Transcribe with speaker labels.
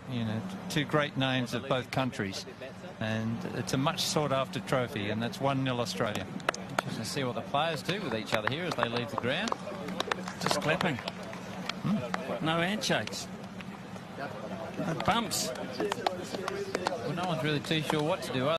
Speaker 1: You know, two great names of both countries, and it's a much sought after trophy, and that's 1-0 Australia.
Speaker 2: Interesting to see what the players do with each other here as they leave the ground.
Speaker 3: Just clapping. No handshakes. No bumps.
Speaker 2: Well, no one's really too sure what to do.